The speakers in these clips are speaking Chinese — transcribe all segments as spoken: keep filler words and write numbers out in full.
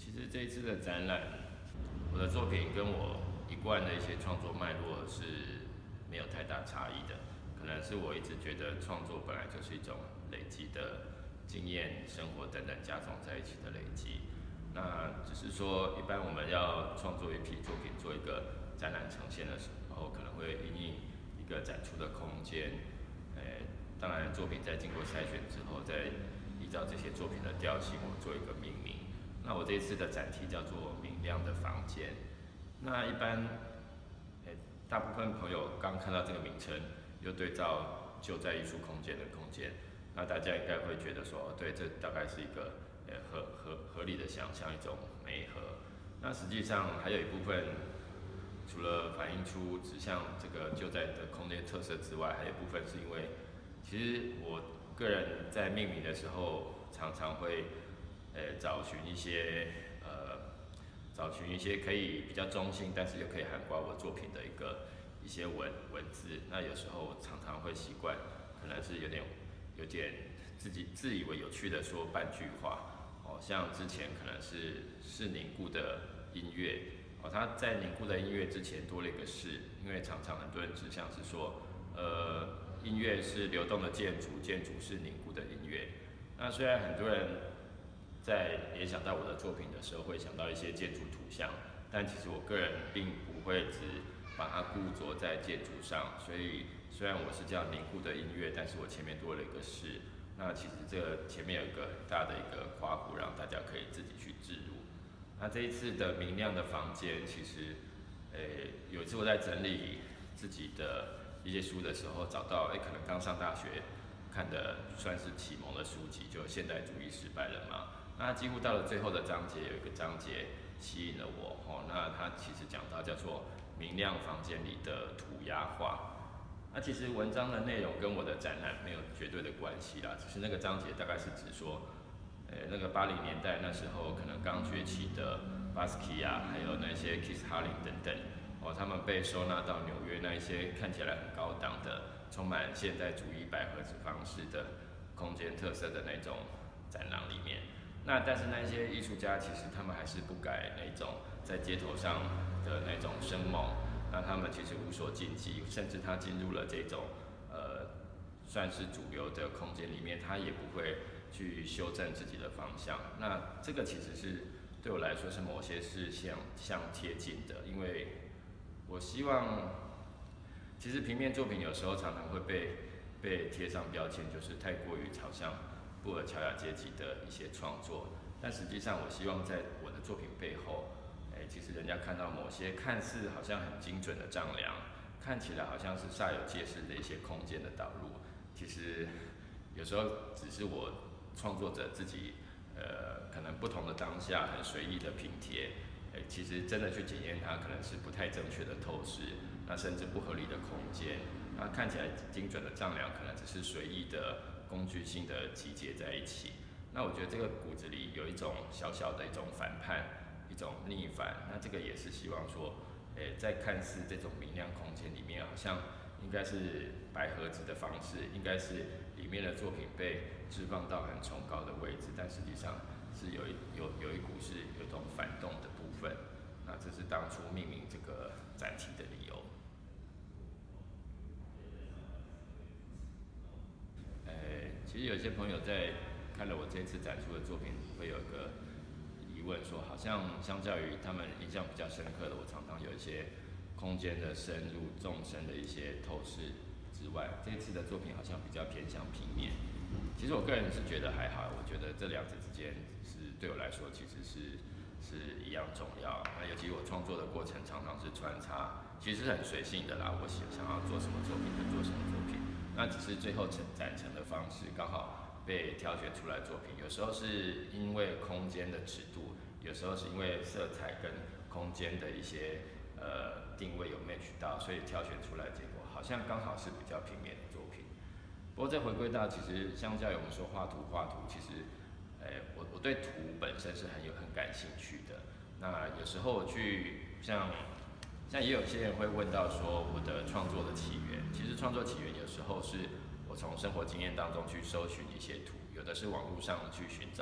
其实这一次的展览，我的作品跟我一贯的一些创作脉络是没有太大差异的。可能是我一直觉得创作本来就是一种累积的经验、生活等等加总在一起的累积。那只是说，一般我们要创作一批作品，做一个展览呈现的时候，可能会因应一个展出的空间。呃，当然，作品在经过筛选之后，再依照这些作品的调性，我做一个命名。那我这一次的展题叫做“明亮的房间”。那一般，呃，大部分朋友刚看到这个名称，又对照就在艺术空间的空间，那大家应该会觉得说，哦，对，这大概是一个呃合合合理的想象，一种媒合。那实际上还有一部分，除了反映出指向这个就在的空间特色之外，还有一部分是因为，其实我个人在命名的时候，常常会呃找寻一些呃找寻一些可以比较中性，但是又可以涵盖我作品的一个一些文文字。那有时候常常会习惯，可能是有点有点自己自以为有趣的说半句话。哦，像之前可能是是凝固的音乐。哦，它在凝固的音乐之前多了一个是，因为常常很多人指向是说，呃，音乐是流动的建筑，建筑是凝固的音乐。那虽然很多人在联想到我的作品的时候，会想到一些建筑图像，但其实我个人并不会只把它固着在建筑上。所以虽然我是叫凝固的音乐，但是我前面多了一个是。那其实这个前面有一个很大的一个括弧，让大家可以自己去置入。那这一次的明亮的房间，其实，诶，有一次我在整理自己的一些书的时候，找到，诶，可能刚上大学看的算是启蒙的书籍，就现代主义失败了嘛。那几乎到了最后的章节，有一个章节吸引了我，哦，那它其实讲到叫做明亮房间里的涂鸦画。那其实文章的内容跟我的展览没有绝对的关系啦，只是那个章节大概是指说，呃，那个八零年代那时候可能刚崛起的巴斯基亚，还有那些 Keith Haring 等等，哦，他们被收纳到纽约那一些看起来很高档的、充满现代主义百合子方式的空间特色的那种展览里面。那但是那些艺术家其实他们还是不改那种在街头上的那种生猛。那他们其实无所禁忌，甚至他进入了这种呃算是主流的空间里面，他也不会去修正自己的方向。那这个其实是对我来说是某些是相相贴近的，因为我希望，其实平面作品有时候常常会被被贴上标签，就是太过于朝向布尔乔亚阶级的一些创作，但实际上我希望在我的作品背后。哎，其实人家看到某些看似好像很精准的丈量，看起来好像是煞有介事的一些空间的导入，其实有时候只是我创作者自己，呃，可能不同的当下很随意的拼贴，哎，其实真的去检验它，可能是不太正确的透视，那甚至不合理的空间，那看起来精准的丈量，可能只是随意的工具性的集结在一起。那我觉得这个骨子里有一种小小的一种反叛。一种逆反，那这个也是希望说，诶，在看似这种明亮空间里面，好像应该是白盒子的方式，应该是里面的作品被置放到很崇高的位置，但实际上是有一有有一股是有一种反动的部分。那这是当初命名这个展题的理由。诶，其实有些朋友在看了我这次展出的作品，会有一个疑问说，好像相较于他们印象比较深刻的，我常常有一些空间的深入、纵深的一些透视之外，这次的作品好像比较偏向平面。其实我个人是觉得还好，我觉得这两者之间是对我来说其实是是一样重要。那尤其我创作的过程常常是穿插，其实是很随性的啦，我想想要做什么作品就做什么作品，那只是最后展展成的方式刚好。被挑选出来作品，有时候是因为空间的尺度，有时候是因为色彩跟空间的一些呃定位有 match 到，所以挑选出来结果好像刚好是比较平面的作品。不过再回归到，其实相较于我们说画图画图，其实，诶，我我对图本身是很有很感兴趣的。那有时候我去像像也有些人会问到说我的创作的起源，其实创作起源有时候是。我从生活经验当中去搜寻一些图，有的是网络上去寻找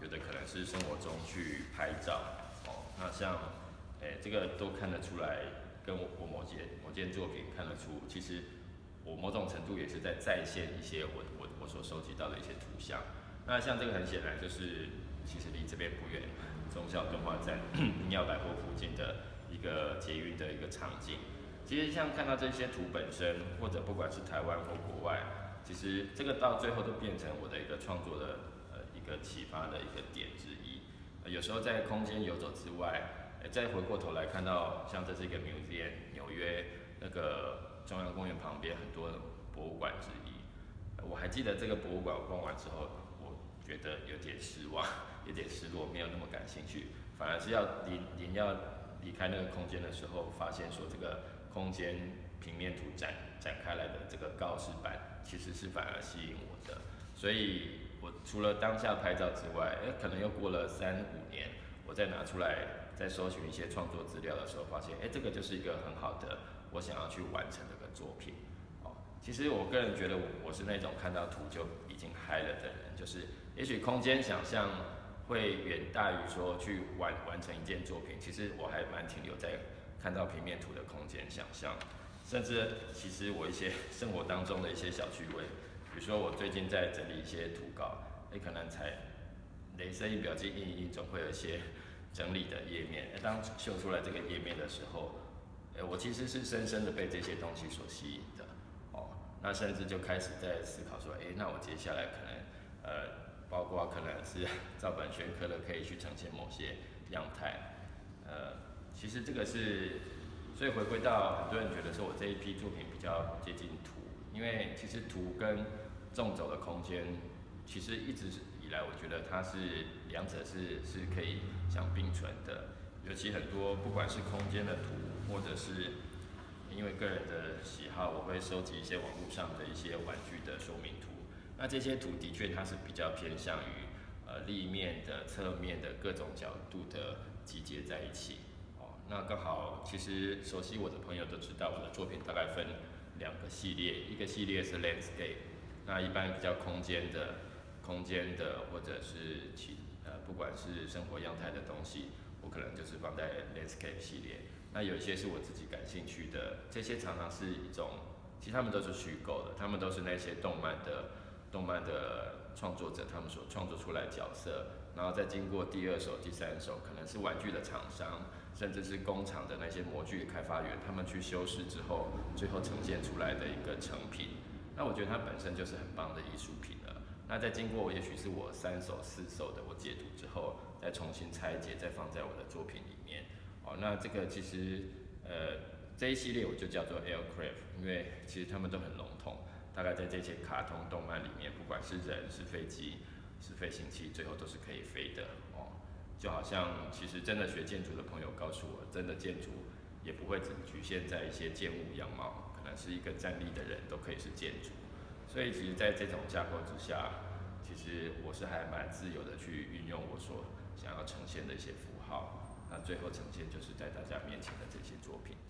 有的可能是生活中去拍照，哦，那像，诶、这个都看得出来，跟我我某件某件作品看得出，其实我某种程度也是在再现一些我我我所收集到的一些图像。那像这个很显然就是，其实离这边不远，忠孝敦化站银耀百货附近的一个捷运的一个场景。其实像看到这些图本身，或者不管是台湾或国外，其实这个到最后都变成我的一个创作的呃一个启发的一个点之一。呃、有时候在空间游走之外，呃、再回过头来看到像这是一个 museum， 纽约那个中央公园旁边很多博物馆之一。呃、我还记得这个博物馆逛完之后，我觉得有点失望，有点失落，没有那么感兴趣，反而是要临临要离开那个空间的时候，发现说这个空间平面图展展开来的这个告示板，其实是反而吸引我的。所以我除了当下拍照之外，哎，可能又过了三五年，我再拿出来再搜寻一些创作资料的时候，发现，哎，这个就是一个很好的我想要去完成的一个作品。哦，其实我个人觉得我我是那种看到图就已经嗨了的人，就是也许空间想象会远大于说去完完成一件作品。其实我还蛮停留在看到平面图的空间想象，甚至其实我一些生活当中的一些小趣味，比如说我最近在整理一些图稿，也可能才雷射印表机印一印，总会有一些整理的页面。当秀出来这个页面的时候，呃，我其实是深深的被这些东西所吸引的。哦，那甚至就开始在思考说，哎，那我接下来可能，呃，包括可能是照本宣科的，可以去呈现某些样态。呃，其实这个是，所以回归到很多人觉得说我这一批作品比较接近图，因为其实图跟纵走的空间，其实一直以来我觉得它是两者是是可以相并存的。尤其很多不管是空间的图，或者是因为个人的喜好，我会收集一些网络上的一些玩具的说明图。那这些图的确它是比较偏向于呃立面的、侧面的各种角度的集结在一起。哦，那刚好其实熟悉我的朋友都知道，我的作品大概分两个系列，一个系列是 landscape， 那一般比较空间的、空间的或者是其呃不管是生活样态的东西，我可能就是放在 landscape 系列。那有一些是我自己感兴趣的，这些常常是一种，其实他们都是虚构的，他们都是那些动漫的动漫的创作者他们所创作出来的角色，然后再经过第二手、第三手，可能是玩具的厂商，甚至是工厂的那些模具开发员，他们去修饰之后，最后呈现出来的一个成品。那我觉得它本身就是很棒的艺术品了。那再经过，也许是我三手、四手的我解读之后，再重新拆解，再放在我的作品里面。哦，那这个其实，呃，这一系列我就叫做 Aircraft， 因为其实他们都很笼统，大概在这些卡通动漫里面，不管是人、是飞机、是飞行器，最后都是可以飞的。哦，就好像其实真的学建筑的朋友告诉我，真的建筑也不会只局限在一些建物样貌，可能是一个站立的人都可以是建筑。所以其实，在这种架构之下，其实我是还蛮自由的去运用我所想要呈现的一些符号。那最后呈现就是在大家面前的这些作品。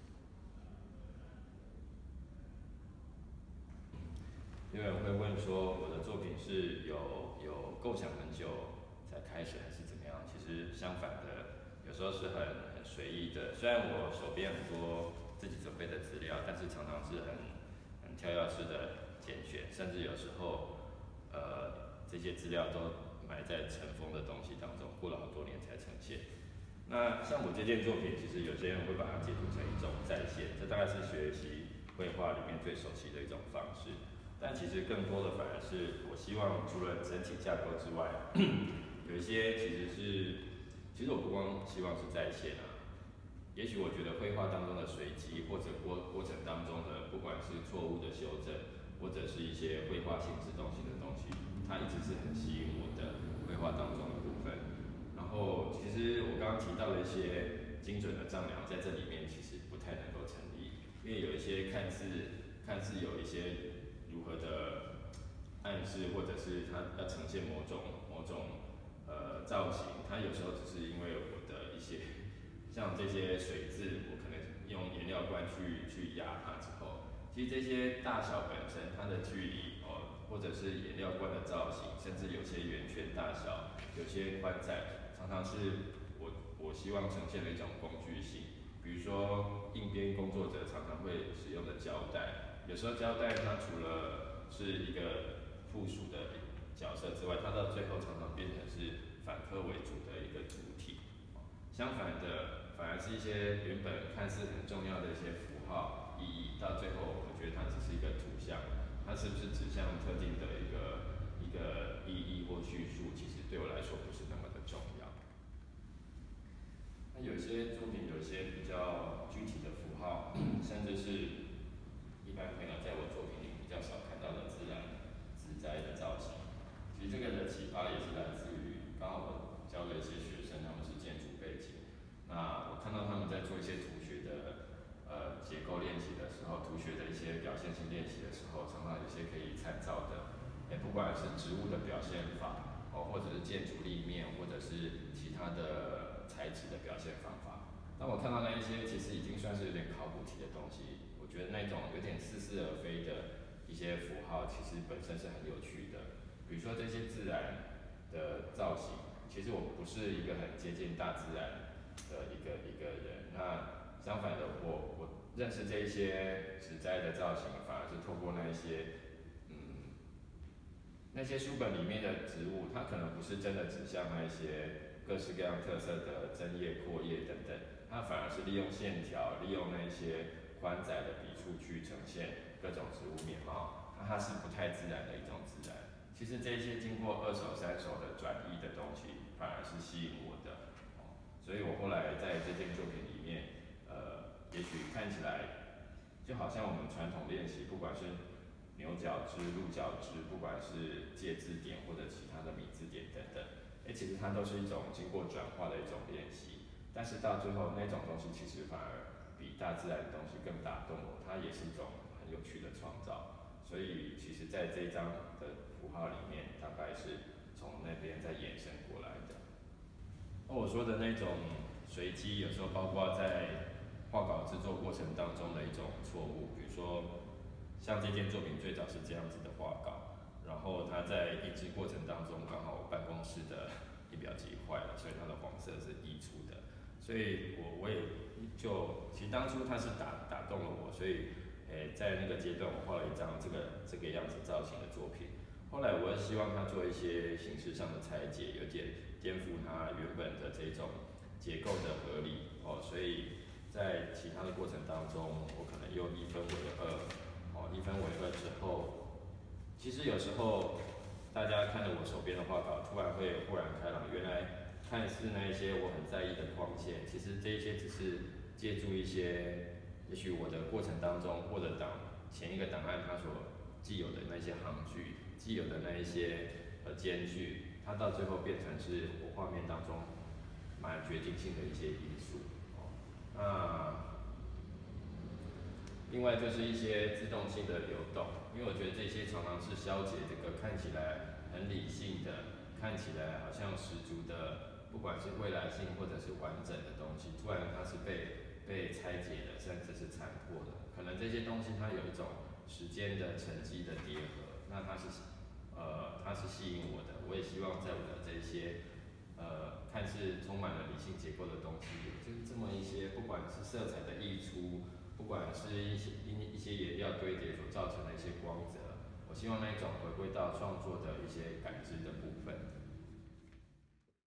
有人会问说，我的作品是有有构想很久才开始，还是怎么样？其实相反的，有时候是很很随意的。虽然我手边很多自己准备的资料，但是常常是很很跳跃式的拣选，甚至有时候，呃，这些资料都埋在尘封的东西当中，过了好多年才呈现。那像我这件作品，其实有些人会把它解读成一种再现，这大概是学习绘画里面最熟悉的一种方式。但其实更多的反而是我希望除了整体架构之外，有一些其实是，其实我不光希望是再现啊，也许我觉得绘画当中的随机或者过过程当中的，不管是错误的修正，或者是一些绘画性自动性的东西，它一直是很吸引我的绘画当中的部分。然后，其实我刚刚提到的一些精准的丈量，在这里面其实不太能够成立，因为有一些看似看似有一些如何的暗示，或者是它要呈现某种某种呃造型，它有时候只是因为我的一些像这些水渍，我可能用颜料罐去去压它之后，其实这些大小本身它的距离哦， 或者是颜料罐的造型，甚至有些圆圈大小，有些宽窄，常常是我我希望呈现的一种工具性。比如说硬边工作者常常会使用的胶带，有时候胶带它除了是一个附属的角色之外，它到最后常常变成是反科为主的一个主体。相反的，反而是一些原本看似很重要的一些符号意义，到最后我觉得它只是一个图像，它是不是指向特定的一个一个意义或叙述，其实对我来说不是那么的重要。那有些作品有一些比较具体的符号，甚至是一般朋友在我作品里比较少看到的自然植栽的造型。其实这个的启发也是来自于刚好我教了一些学生，他们是建筑背景。那我看到他们在做一些图学的呃结构练习的时候，图学的一些表现性练习的时候，常常有些可以参照的，哎，不管是植物的表现法，哦，或者是建筑立面，或者是其他的材质的表现方法。当我看到那一些其实已经算是有点考古题的东西，我觉得那种有点似是而非的一些符号，其实本身是很有趣的。比如说这些自然的造型，其实我不是一个很接近大自然的一个一个人，那相反的，我我认识这一些植栽的造型，反而是透过那一些，嗯，那些书本里面的植物，它可能不是真的指向那一些各式各样特色的针叶、阔叶等等，它反而是利用线条，利用那一些宽窄的笔触去呈现各种植物面貌，那它是不太自然的一种自然。其实这些经过二手、三手的转移的东西，反而是吸引我的。所以我后来在这件作品里面，呃，也许看起来就好像我们传统练习，不管是牛角枝、鹿角枝，不管是介字点或者其他的米字点等等，哎，其实它都是一种经过转化的一种练习。但是到最后，那种东西其实反而比大自然的东西更打动我，它也是一种很有趣的创造。所以其实在这一张的符号里面，大概是从那边再延伸过来的。那我说的那种随机，有时候包括在画稿制作过程当中的一种错误，比如说像这件作品最早是这样子的画稿，然后它在印制过程当中，刚好我办公室的印表机坏了，所以它的黄色是溢出的，所以我我也就其实当初它是打打动了我，所以诶在那个阶段我画了一张这个这个样子造型的作品。后来我希望它做一些形式上的拆解，有点颠覆它原本的这种结构的合理哦，所以在其他的过程当中，我可能用一分为二，哦，一分为二之后，其实有时候大家看着我手边的画稿，突然会豁然开朗，原来看似那一些我很在意的框线，其实这一些只是借助一些，也许我的过程当中或者档前一个档案它所既有的那些行距，既有的那一些呃间距，它到最后变成是我画面当中蛮决定性的一些因素。哦，那另外就是一些自动性的流动，因为我觉得这些常常是消解这个看起来很理性的，看起来好像十足的，不管是未来性或者是完整的东西，突然它是被被拆解的，甚至是残破的。可能这些东西它有一种时间的沉积的叠合，那它是呃它是吸引我的，我也希望在我的这些呃看似充满了理性结构的东西，就是这么一些，不管是色彩的溢出。不管是一些一一些颜料堆叠所造成的一些光泽，我希望那一种回归到创作的一些感知的部分，